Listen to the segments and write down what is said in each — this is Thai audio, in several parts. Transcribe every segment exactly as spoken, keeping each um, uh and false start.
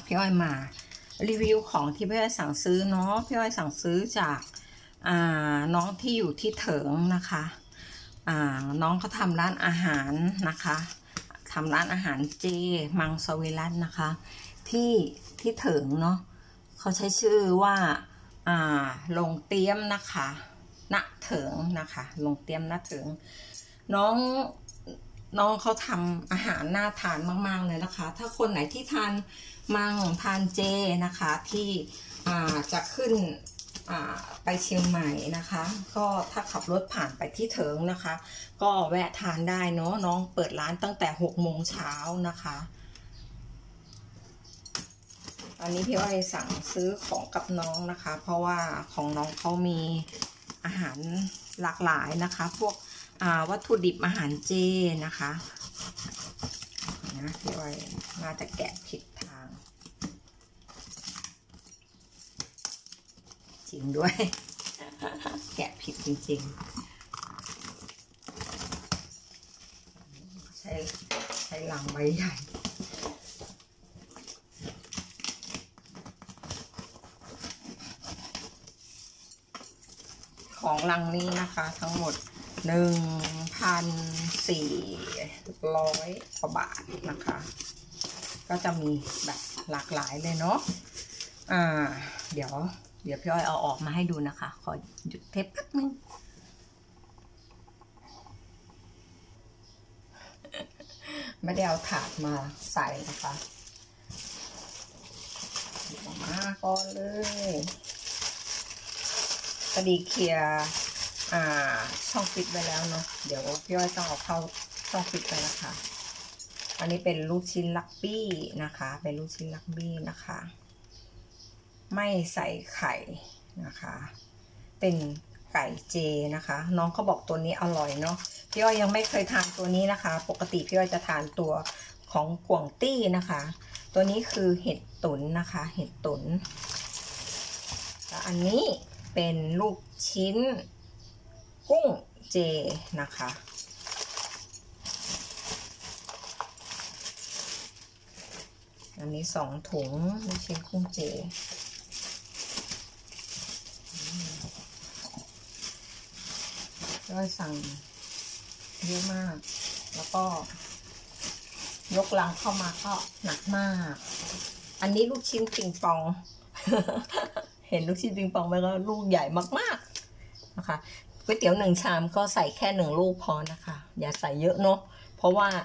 พี่อ้อยมารีวิวของที่พี่อ้อยสั่งซื้อเนาะพี่อ้อยสั่งซื้อจากอ่าน้องที่อยู่ที่เถิงนะคะอ่าน้องเขาทำร้านอาหารนะคะทำร้านอาหารเจมังสวิรัตนะคะที่ที่เถิงเนาะเขาใช้ชื่อว่าอ่าลงเตี้ยมนะคะณเถิงนะคะลงเตี้ยมณเถิงน้องน้องเขาทำอาหารน่าทานมากๆเลยนะคะถ้าคนไหนที่ทานมังทานเจนะคะที่อ่าจะขึ้นไปเชียงใหม่นะคะก็ถ้าขับรถผ่านไปที่เถิงนะคะก็แวะทานได้เนาะน้องเปิดร้านตั้งแต่หกโมงเช้านะคะอันนี้พี่อ้อยสั่งซื้อของกับน้องนะคะเพราะว่าของน้องเขามีอาหารหลากหลายนะคะพวกวัตถุดิบอาหารเจนะคะนะพี่อ้อยน่าจะแกะผิดทางจริงด้วย แกะผิดจริงๆใช้ใช้ลังใบใหญ่ของลังนี้นะคะทั้งหมดหนึ่งพันสี่ร้อยกว่าบาทนะคะก็จะมีแบบหลากหลายเลยเนาะอ่าเดี๋ยวเดี๋ยวพี่อ้อยเอาออกมาให้ดูนะคะขอหยุดเทปแป๊บนึงไม่ได้เอาถาดมาใส่นะคะออกมาก่อนเลยพอดีเคลียร์อ่าช่องฟิตไปแล้วเนาะเดี๋ยวพี่อ้อยต้องเอาเข้าช่องฟิตไปนะคะอันนี้เป็นลูกชิ้นลักบี้นะคะเป็นลูกชิ้นลักบี้นะคะไม่ใส่ไข่นะคะเป็นไก่เจนะคะน้องเขาบอกตัวนี้อร่อยเนาะพี่อ้อยยังไม่เคยทานตัวนี้นะคะปกติพี่อ้อยจะทานตัวของกวางตี้นะคะตัวนี้คือเห็ดตุ๋นนะคะเห็ดตุ๋นแล้วอันนี้เป็นลูกชิ้นกุ้งเจนะคะอันนี้สองถุงลูกชิ้นกุ้งเจก็สั่งเยอะมากแล้วก็ยกลังเข้ามาก็หนักมากอันนี้ลูกชิ้นปิงปอง เห็นลูกชิ้นปิงปองไปแล้วลูกใหญ่มากๆนะคะก๋วยเตี๋ยวหนึ่งชามก็ใส่แค่หนึ่งลูกพอนะคะอย่าใส่เยอะเนาะเพราะว่า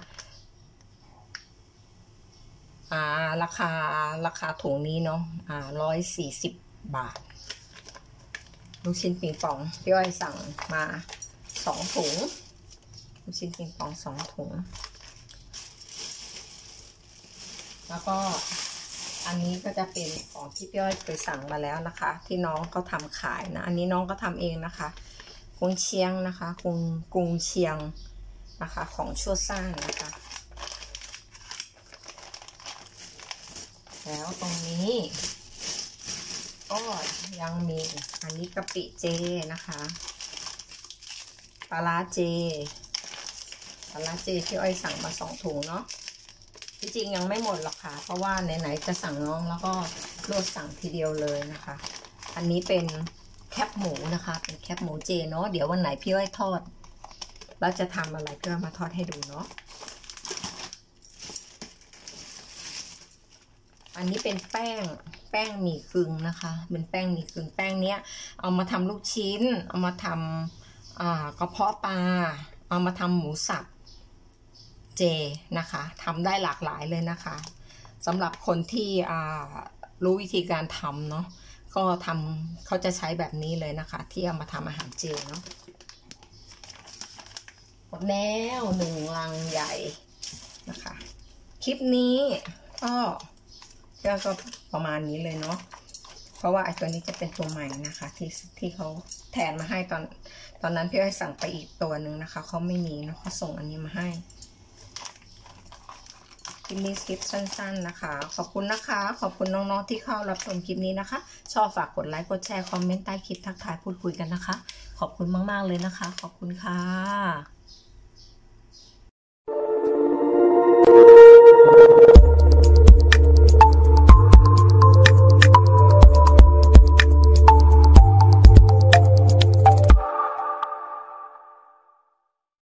อ่าราคาราคาถุงนี้เนาะอ่าร้อยสี่สิบบาทลูกชิ้นปิงปองพี่อ้อยสั่งมาสองถุงลูกชิ้นปิงปองสองถุงแล้วก็อันนี้ก็จะเป็นของที่พี่อ้อยเคยสั่งมาแล้วนะคะที่น้องเขาทำขายนะอันนี้น้องก็ทำเองนะคะกุ้งเชียงนะคะกุ้งกุ้งเชียงนะคะของชั่วซ่านนะคะแล้วตรงนี้ก็ยังมีอันนี้กะปิเจนะคะปลาร้าเจปลาร้าเจที่อ้อยสั่งมาสองถุงเนาะที่จริงยังไม่หมดหรอกค่ะเพราะว่าไหนๆจะสั่งน้องแล้วก็รวดสั่งทีเดียวเลยนะคะอันนี้เป็นแคบหมูนะคะเป็นแคบหมูเจเนาะเดี๋ยววันไหนพี่อ้อยทอดแล้วจะทำอะไรพี่อ้อยมาทอดให้ดูเนาะอันนี้เป็นแป้งแป้งหมี่กึ่งนะคะเป็นแป้งหมี่กึ่งแป้งเนี้ยเอามาทำลูกชิ้นเอามาทำอ่ากระเพาะปลาเอามาทำหมูสับเจนะคะทำได้หลากหลายเลยนะคะสำหรับคนที่อ่ารู้วิธีการทำเนาะก็ทำเขาจะใช้แบบนี้เลยนะคะที่เอามาทำอาหารเจเนาะหมดแล้วหนึ่งลังใหญ่นะคะคลิปนี้ก็ก็ประมาณนี้เลยเนาะเพราะว่าไอ้ตัวนี้จะเป็นตัวใหม่นะคะที่ที่เขาแทนมาให้ตอนตอนนั้นพี่อ้อยสั่งไปอีกตัวหนึ่งนะคะเขาไม่มีนะเขาส่งอันนี้มาให้คลิปนี้คลิปสั้นๆนะคะขอบคุณนะคะขอบคุณน้องๆที่เข้ารับชมคลิปนี้นะคะชอบฝากกดไลค์กดแชร์คอมเมนต์ใต้คลิปทักทายพูดคุยกันนะคะขอบคุณมากๆเลยนะคะขอบคุณค่ะ